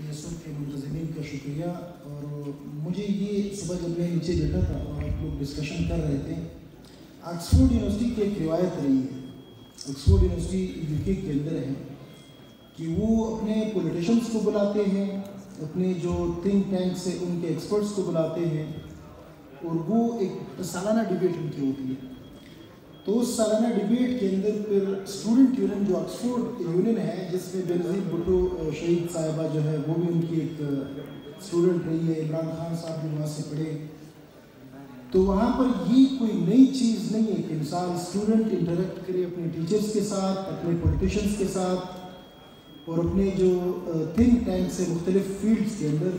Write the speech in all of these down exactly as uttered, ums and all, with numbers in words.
ریاست کے منتظمین کا شکریہ. اور مجھے یہ صبح جب میں نیچے بیٹھا تھا اور آپ لوگ ڈسکشن کر رہے تھے, آکسفورڈ یونیورسٹی کی ایک روایت رہی ہے, آکسفورڈ یونیورسٹی یو کے کے اندر ہے, کہ وہ اپنے پولیٹیشنس کو بلاتے ہیں, اپنے جو تھنک ٹینکس ہیں ان کے ایکسپرٹس کو بلاتے ہیں, اور وہ ایک سالانہ ڈبیٹ ان کی ہوتی ہے. تو اس سالانہ ڈبیٹ کے اندر پھر اسٹوڈنٹ یونین جو آکسفورڈ یونین ہے, جس میں بینظیر بھٹو شہید صاحبہ جو ہے وہ بھی ان کی ایک اسٹوڈنٹ رہی ہے, عمران خان صاحب بھی وہاں سے پڑھے, تو وہاں پر یہ کوئی نئی چیز نہیں ہے کہ مثال اسٹوڈنٹ انٹریکٹ کرے اپنے ٹیچرس کے ساتھ, اپنے پولیٹیشنس کے ساتھ, اور اپنے جو تھنک ٹینکس ہیں مختلف فیلڈس کے اندر,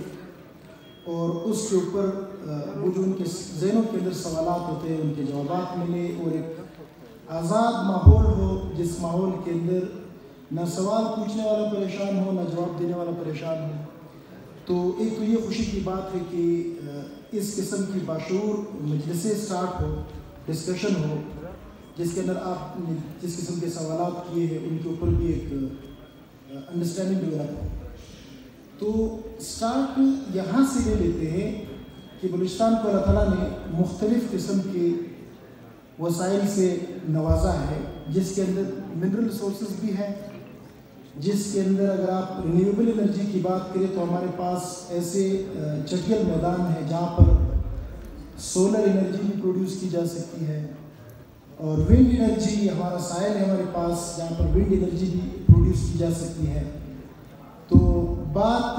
اور اس کے اوپر وہ جو ان کے ذہنوں کے اندر سوالات ہوتے ہیں ان کے جوابات ملے, اور ایک آزاد ماحول ہو جس ماحول کے اندر نہ سوال پوچھنے والا پریشان ہو, نہ جواب دینے والا پریشان ہو. تو ایک تو یہ خوشی کی بات ہے کہ اس قسم کی باشعور مجلسیں اسٹارٹ ہو, ڈسکشن ہو, جس کے اندر آپ نے جس قسم کے سوالات کیے ہیں ان کے اوپر بھی ایک انڈرسٹینڈنگ ڈیولپ ہو. تو اسٹارٹ یہاں سے لے لیتے ہیں کہ بلوچستان کو اللہ تعالیٰ نے مختلف قسم کے وسائل سے نوازا ہے, جس کے اندر منرل ریسورسز بھی ہیں, جس کے اندر اگر آپ رینیویبل انرجی کی بات کریں تو ہمارے پاس ایسے چٹیل میدان ہیں جہاں پر سولر انرجی بھی پروڈیوس کی جا سکتی ہے, اور ونڈ انرجی ہمارا سائل ہے ہمارے پاس جہاں پر ونڈ انرجی بھی پروڈیوس کی جا سکتی ہے. تو بات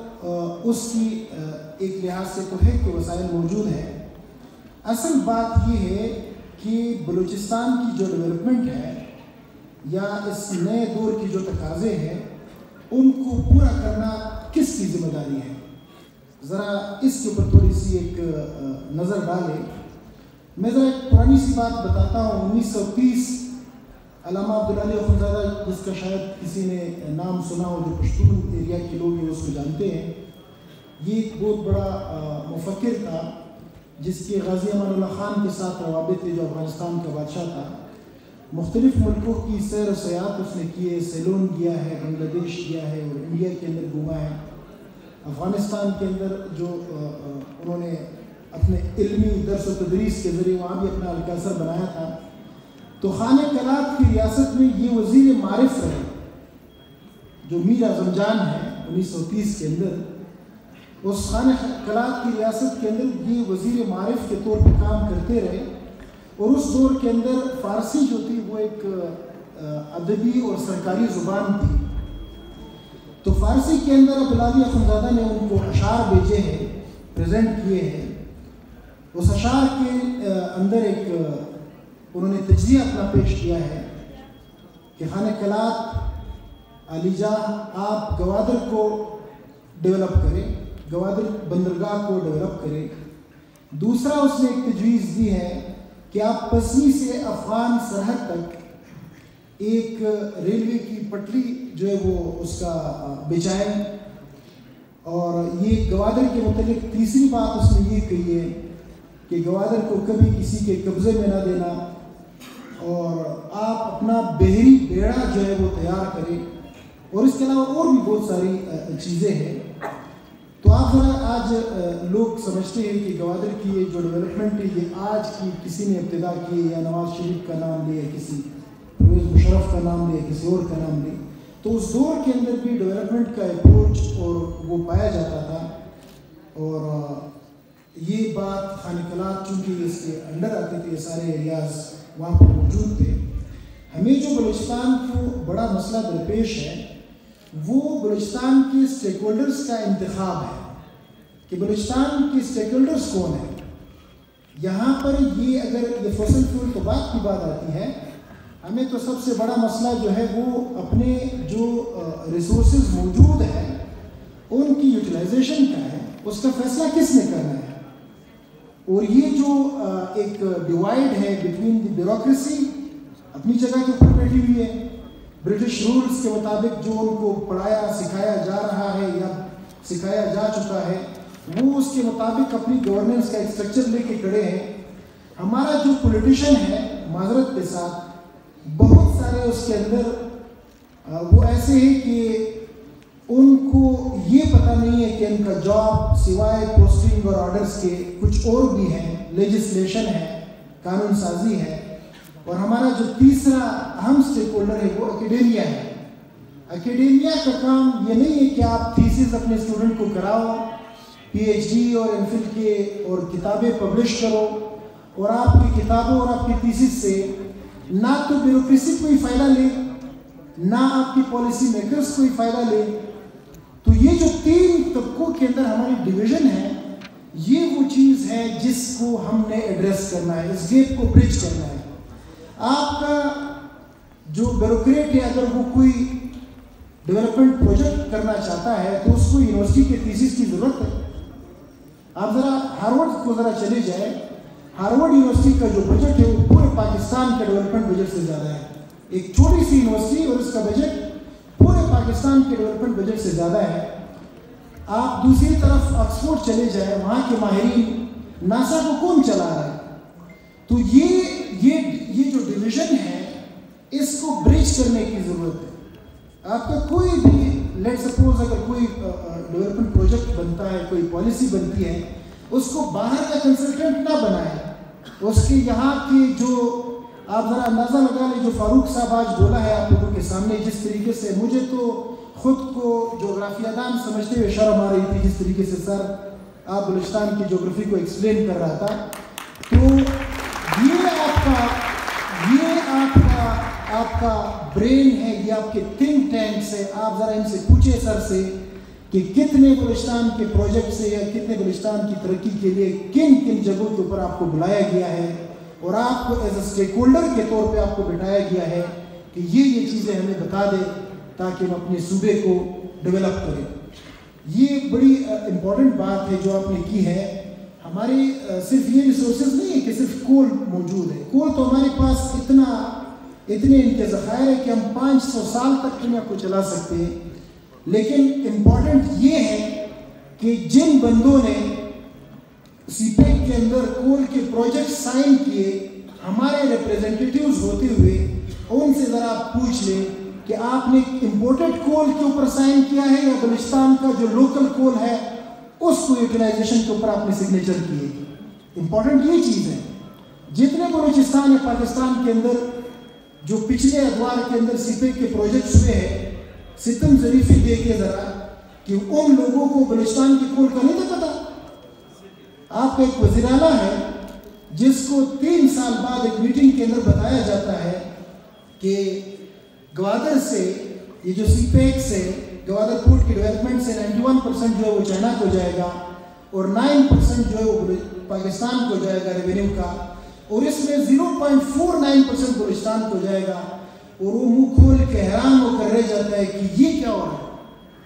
اس کی ایک لحاظ سے تو ہے کہ وسائل موجود ہیں, اصل بات یہ ہے کہ بلوچستان کی جو ڈیولپمنٹ ہے یا اس نئے دور کی جو تقاضے ہیں ان کو پورا کرنا کس کی ذمہ داری ہے. ذرا اس کے اوپر تھوڑی سی ایک نظر ڈالیں. میں ذرا ایک پرانی سی بات بتاتا ہوں. انیس سو تیس علامہ عبدالعلی اخندزادہ, جس کا شاید کسی نے نام سنا ہو, جو پشتون ایریا کے لوگ ہیں اس کو جانتے ہیں, یہ ایک بہت بڑا مفکر تھا جس کے غازی امان اللہ خان کے ساتھ روابط تھے, جو افغانستان کا بادشاہ تھا. مختلف ملکوں کی سیر و سیاحت اس نے کی ہے, سیلون گیا ہے, بنگلہ دیش گیا ہے, اور انڈیا کے اندر گھوما ہے. افغانستان کے اندر جو انہوں نے اپنے علمی درس و تدریس کے ذریعے وہاں بھی اپنا الکاثر بنایا تھا. تو خانہ کلات کی ریاست میں یہ وزیر معارف رہے, جو میر اعظم جان ہے انیس سو تیس کے اندر. اس خانہ کلات کی ریاست کے اندر یہ وزیر معارف کے طور پہ کام کرتے رہے, اور اس دور کے اندر فارسی جو تھی وہ ایک ادبی اور سرکاری زبان تھی. تو فارسی کے اندر عبدالعلی اخندزادہ نے ان کو اشعار بھیجے ہیں, پریزنٹ کیے ہیں. اس اشعار کے اندر ایک انہوں نے تجزیہ اپنا پیش کیا ہے کہ خانہ کلات علی جاہ آپ گوادر کو ڈیولپ کریں, گوادر بندرگاہ کو ڈیولپ کریں. دوسرا اس نے ایک تجویز دی ہے کہ آپ پسنی سے افغان سرحد تک ایک ریلوے کی پٹری جو ہے وہ اس کا بچھائیں. اور یہ گوادر کے متعلق تیسری بات اس نے یہ کہی ہے کہ گوادر کو کبھی کسی کے قبضے میں نہ دینا, اور آپ اپنا بحری بیڑا جو ہے وہ تیار کریں. اور اس کے علاوہ اور بھی بہت ساری چیزیں ہیں. تو آپ ذرا آج لوگ سمجھتے ہیں کہ گوادر کی یہ جو ڈیولپمنٹ ہے یہ آج کی کسی نے ابتدا کی, یا نواز شریف کا نام لیا, کسی پرویز مشرف کا نام لیا, کسی اور کا نام لیا. تو اس دور کے اندر بھی ڈیولپمنٹ کا اپروچ اور وہ پایا جاتا تھا. اور یہ بات خانہ کلات چونکہ اس کے انڈر آتے تھے, یہ سارے ایریاز وہاں پر موجود تھے. ہمیں جو بلوچستان کو بڑا مسئلہ درپیش ہے وہ بلوچستان کے اسٹیک ہولڈرز کا انتخاب ہے کہ بلوچستان کے اسٹیک ہولڈرز کون ہیں. یہاں پر یہ اگر یہ فوسل فیول تو بات کی بات آتی ہے, ہمیں تو سب سے بڑا مسئلہ جو ہے وہ اپنے جو ریسورسز موجود ہیں ان کی یوٹیلائزیشن کا ہے, اس کا فیصلہ کس نے کرنا ہے. اور یہ جو ایک ڈیوائڈ ہے بٹوین دی بیوروکریسی اپنی جگہ کے اوپر بیٹھی ہوئی ہے, برٹش رولز کے مطابق جو ان کو پڑھایا سکھایا جا رہا ہے یا سکھایا جا چکا ہے, وہ اس کے مطابق اپنی گورننس کا ایک اسٹرکچر لے کے کھڑے ہیں. ہمارا جو پولیٹیشین ہے معذرت کے ساتھ بہت سارے اس کے اندر وہ ایسے ہیں کہ ان کو یہ پتہ نہیں ہے کہ ان کا جاب سوائے پوسٹنگ اور آرڈرز کے کچھ اور بھی ہیں، لیجسلیشن ہے، قانون سازی ہے. اور ہمارا جو تیسرا اہم اسٹیک ہولڈر ہے وہ اکیڈیمیا ہے. اکیڈیمیا کا کام یہ نہیں ہے کہ آپ تھیسز اپنے اسٹوڈنٹ کو کراؤ، پی ایچ ڈی اور ایم فل کے اور کتابیں پبلش کرو، اور آپ کی کتابوں اور آپ کی تھیسز سے نہ تو بیوروکریسی کوئی فائدہ لے، نہ آپ کی پالیسی میکرز کوئی فائدہ لے. تو یہ جو تین طبقوں کے اندر ہماری ڈویژن ہے، یہ وہ چیز ہے جس کو ہم نے ایڈریس کرنا ہے، اس گیپ کو برج کرنا ہے. آپ کا جو بیوروکریٹ ہے اگر وہ کوئی ڈیولپمنٹ پروجیکٹ کرنا چاہتا ہے تو اس کو یونیورسٹی کے تھیسس کی ضرورت ہے. آپ ذرا ہارورڈ کو ذرا چلے جائیں، ہارورڈ یونیورسٹی کا جو بجٹ ہے وہ پورے پاکستان کے ڈیولپمنٹ بجٹ سے زیادہ ہے. ایک چھوٹی سی یونیورسٹی اور اس کا بجٹ پورے پاکستان کے ڈیولپمنٹ بجٹ سے زیادہ ہے. آپ دوسری طرف آکسفورڈ چلے جائیں، وہاں کے ماہرین، ناسا کو کون چلا رہا ہے؟ تو یہ یہ یہ جو ڈویژن ہے اس کو برج کرنے کی ضرورت ہے. آپ کا کوئی بھی لیٹ سپوز اگر کوئی ڈیولپمنٹ پروجیکٹ بنتا ہے، کوئی پالیسی بنتی ہے، اس کو باہر کا کنسلٹنٹ نہ بنائے. اس کے یہاں کی جو آپ ذرا اندازہ لگا لیں جو فاروق صاحب آج بولا ہے آپ لوگوں کے سامنے، جس طریقے سے مجھے تو خود کو جغرافیہ دان سمجھتے ہوئے شرم آ رہی تھی جس طریقے سے سر آپ بلوچستان کی جغرافی کو ایکسپلین کر رہا تھا. تو یہ آپ کا یہ آپ کا آپ کا برین ہے، یہ آپ کے تھنک ٹینکس ہے. آپ ذرا ان سے پوچھیں سر سے کہ کتنے بلوچستان کے پروجیکٹ سے یا کتنے بلوچستان کی ترقی کے لیے کن کن جگہوں کے اوپر آپ کو بلایا گیا ہے، اور آپ کو ایز اے اسٹیک ہولڈر کے طور پہ آپ کو بٹھایا گیا ہے کہ یہ یہ چیزیں ہمیں بتا دیں تاکہ ہم اپنے صوبے کو ڈیولپ کریں. یہ بڑی امپورٹنٹ بات ہے جو آپ نے کی ہے. ہماری صرف یہ ریسورسز نہیں ہے کہ صرف کول موجود ہے. کول تو ہمارے پاس اتنا اتنے ان کے ذخائر ہے کہ ہم پانچ سو سال تک دنیا کو چلا سکتے ہیں. لیکن امپورٹنٹ یہ ہے کہ جن بندوں نے سی پیک کے اندر کول کے پروجیکٹ سائن کیے، ہمارے ریپریزنٹیٹیوز ہوتے ہوئے ان سے ذرا آپ پوچھ لیں کہ آپ نے امپورٹڈ کول کے اوپر سائن کیا ہے یا بلوچستان کا جو لوکل کول ہے اس کو یوٹیلائزیشن کے اوپر آپ نے سگنیچر کیے. امپورٹنٹ یہ چیز ہے. جتنے بلوچستان ہے پاکستان کے اندر جو پچھلے ادوار کے اندر سی پیک کے پروجیکٹس ہوئے ہیں، ستم ظریفی دیکھے ذرا کہ ان لوگوں کو بلوچستان کی کول کا نہیں تھا پتا. آپ کا ایک وزیر اعلیٰ ہے جس کو تین سال بعد ایک میٹنگ کے اندر بتایا جاتا ہے کہ گوادر سے یہ جو سی پیک سے گوادر پورٹ کی ڈیولپمنٹ سے نائنٹی ون پرسینٹ جو ہے وہ چائنا کو جائے گا اور نائن پرسینٹ جو ہے وہ پاکستان کو جائے گا ریونیو کا، اور اس میں zero point four nine percent Balochistan کو جائے گا. اور وہ منہ کھول کے حیران ہو کر رہ جاتا ہے کہ یہ کیا ہو رہا ہے.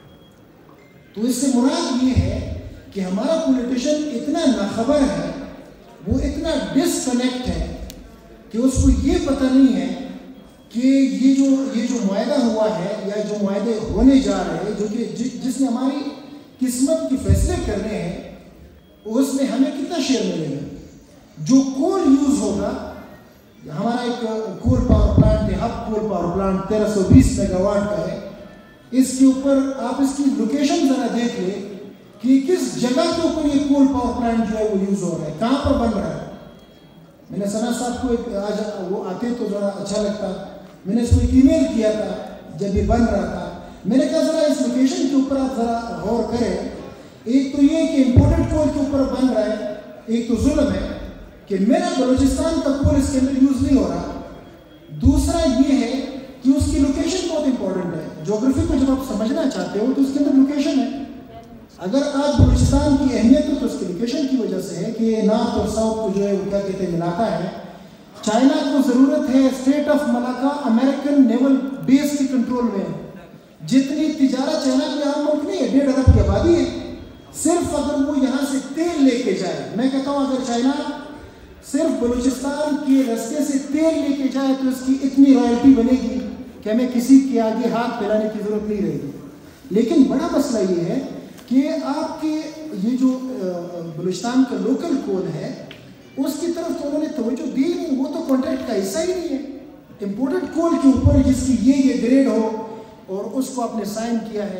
تو اس سے مراد یہ ہے کہ ہمارا پولیٹیشین اتنا ناخبر ہے، وہ اتنا ڈس کنیکٹ ہے کہ اس کو یہ پتہ نہیں ہے کہ یہ جو یہ جو معاہدہ ہوا ہے یا جو معاہدے ہونے جا رہے ہیں جو کہ جس نے ہماری قسمت کے فیصلے کرنے ہیں، اس میں ہمیں کتنا شیئر ملے گا. جو کول یوز ہوگا، ہمارا ایک کول پاور پلانٹ ہے، ہب کول پاور پلانٹ تیرہ سو بیس میگا واٹ کا ہے. اس کے اوپر آپ اس کی لوکیشن ذرا دیکھ لیں کہ کس جگہ کے اوپر یہ کول پاور پلانٹ جو ہے وہ یوز ہو رہا ہے، کہاں پر بن رہا ہے. میں نے ثنا صاحب کو ایک آج وہ آتے تو ذرا اچھا لگتا، میں نے اس کو ایک ای میل کیا تھا جب یہ بن رہا تھا. میں نے کہا ذرا اس لوکیشن کے اوپر آپ ذرا غور کریں. ایک تو یہ کہ امپورٹنٹ کول کے اوپر بن رہا ہے، ایک تو ظلم ہے کہ میرا بلوچستان کا کول اس کے اندر یوز نہیں ہو رہا. دوسرا یہ ہے کہ اس کی لوکیشن بہت امپورٹنٹ ہے. جغرافی کو جب آپ سمجھنا چاہتے ہو تو اس کے اندر لوکیشن ہے. اگر آج بلوچستان کی اہمیت ہو تو اس کی لوکیشن کی وجہ سے ہے کہ یہ نارتھ اور ساؤتھ کو جو ہے وہ کیا کہتے ہیں ملاتا ہے. چائنا کو ضرورت ہے state of Malacca American naval base کے کنٹرول میں. جتنی تجارت چائنا کی عام ملک نہیں ہے، ڈیڑھ ارب کی آبادی ہے. صرف اگر وہ یہاں سے تیل لے کے جائے، میں کہتا ہوں اگر چائنا صرف بلوچستان کے راستے سے تیل لے کے جائے تو اس کی اتنی رائلٹی بنے گی کہ ہمیں کسی کے آگے ہاتھ پھیلانے کی ضرورت نہیں رہے گی. لیکن بڑا مسئلہ یہ ہے کہ آپ کے یہ جو بلوچستان کا لوکل کول ہے اس کی طرف تو انہوں نے توجہ دی نہیں. وہ تو کانٹریکٹ کا حصہ ہی نہیں ہے. امپورٹنٹ کول کے اوپر جس کی یہ یہ گریڈ ہو اور اس کو آپ نے سائن کیا ہے.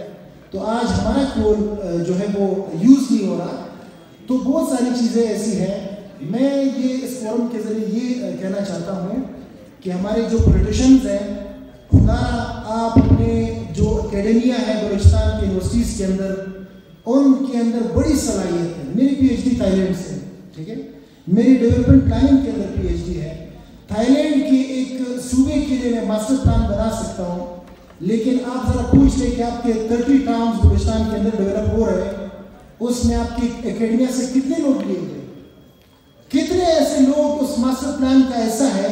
تو آج ہمارا کول جو ہے وہ یوز نہیں ہو رہا. تو بہت ساری چیزیں ایسی ہیں. میں یہ اس فورم کے ذریعے یہ کہنا چاہتا ہوں کہ ہمارے جو پولیٹیشنز ہیں, خدا آپ اپنے جو اکیڈمیا ہے بلوچستان کے یونیورسٹیز کے اندر, ان کے اندر بڑی صلاحیت ہے. میری P H D Thailand سے, ٹھیک ہے, میری ڈیولپمنٹ پلاننگ کے اندر پی ایچ ڈی ہے. تھائی لینڈ کے ایک صوبے کے لیے میں ماسٹر پلان بنا سکتا ہوں, لیکن آپ ذرا پوچھ لیں کہ آپ کے تھرٹی ٹاؤنز بلوچستان کے اندر ڈیولپ ہو رہے ہیں, اس میں آپ کی اکیڈمیا سے کتنے لوگ لیے گئے؟ کتنے ایسے لوگ اس ماسٹر پلان کا ایسا ہے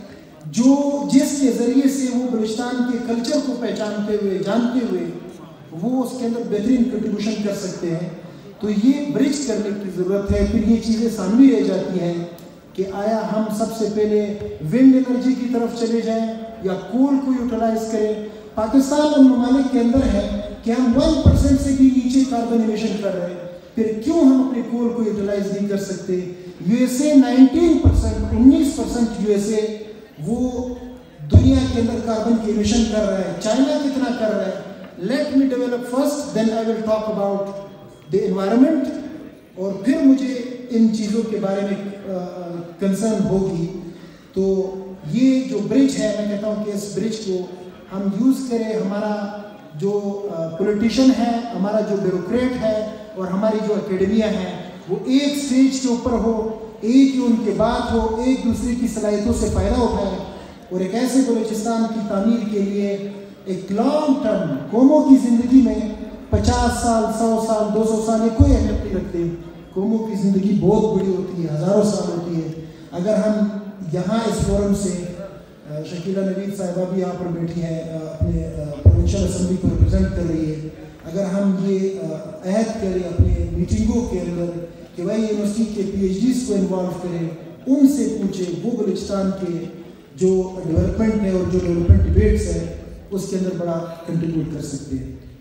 جو جس کے ذریعے سے وہ بلوچستان کے کلچر کو پہچانتے ہوئے جانتے ہوئے وہ اس کے اندر بہترین کنٹریبیوشن کر سکتے ہیں. تو یہ برج کرنے کی ضرورت ہے. پھر یہ چیزیں سامنے رہ جاتی ہیں کہ آیا ہم سب سے پہلے ونڈ انرجی کی طرف چلے جائیں یا کول کو یوٹیلائز کریں. پاکستان ان ممالک کے اندر ہے کہ ہم ون پرسینٹ سے بھی نیچے کاربن ایمیشن کر رہے ہیں, پھر کیوں ہم اپنے کول کو یوٹیلائز نہیں کر سکتے؟ U S A nineteen percent انیس پرسینٹ یو ایس اے وہ دنیا کے اندر کاربن کی ایمیشن کر رہا ہے. چائنا کتنا کر رہا ہے؟ Let me develop first then I will talk about the environment, اور پھر مجھے ان چیزوں کے بارے میں کنسرن ہوگی. تو یہ جو برج ہے, میں کہتا ہوں کہ اس برج کو ہم یوز کریں. ہمارا جو پولیٹیشین ہے, ہمارا جو بیوروکریٹ ہے, اور ہماری جو اکیڈمیا ہے, وہ ایک سٹیج کے اوپر ہو, ایک ہی ان کے بات ہو, ایک دوسرے کی صلاحیتوں سے فائدہ اٹھائے, اور ایک ایسے بلوچستان کی تعمیر کے لیے ایک لانگ ٹرم. قوموں کی زندگی میں پچاس سال, سو سال, دو سو سال یہ کوئی اہمیت نہیں رکھتے. قوموں کی زندگی بہت بڑی ہوتی ہے, ہزاروں سال ہوتی ہے. اگر ہم یہاں اس فورم سے, شکیلہ نوید صاحبہ بھی یہاں پر بیٹھی ہیں, اپنے پروونشل اسمبلی کو ریپرزینٹ کر رہی ہے, اگر ہم یہ عہد کریں اپنے میٹنگوں کے اندر کہ بھائی یونیورسٹی کے پی ایچ ڈیز کو انوالو کریں, ان سے پوچھیں, وہ بلوچستان کے جو ڈیولپمنٹ ہے اور جو ڈیولپمنٹ ڈیبیٹس ہیں اس کے اندر بڑا کنٹریبیوٹ کر سکتے ہیں.